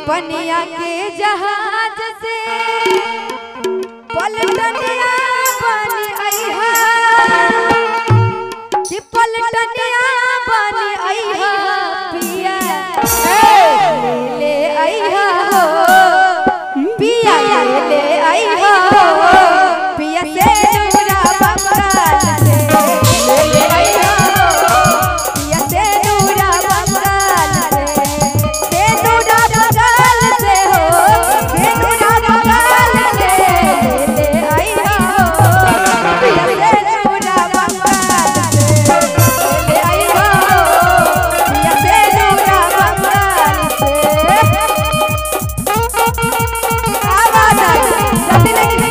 पनिया के जहाज से पलटनिया बनी अइहा कि पलटनिया बनी अइहा पिया ले अइहा हो पिया ले अइहा हो पिया से नूरा बंगाल से ले अइहा हो पिया से नूरा बंगाल से नूरा बंगाल से हो नूरा बंगाल से ले अइहा हो पिया से नूरा बंगाल से ले अइहा हो पिया से नूरा बंगाल से आवाज जल्दी नहीं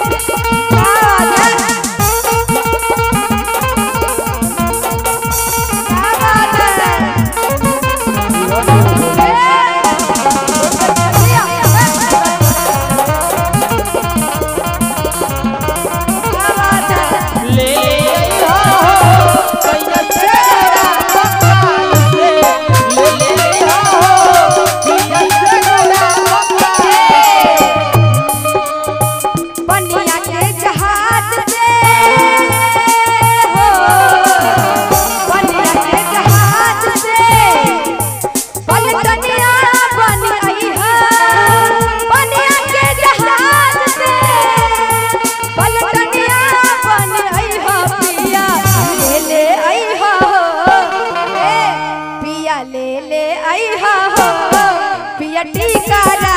ले अइहा हो पिया टीका।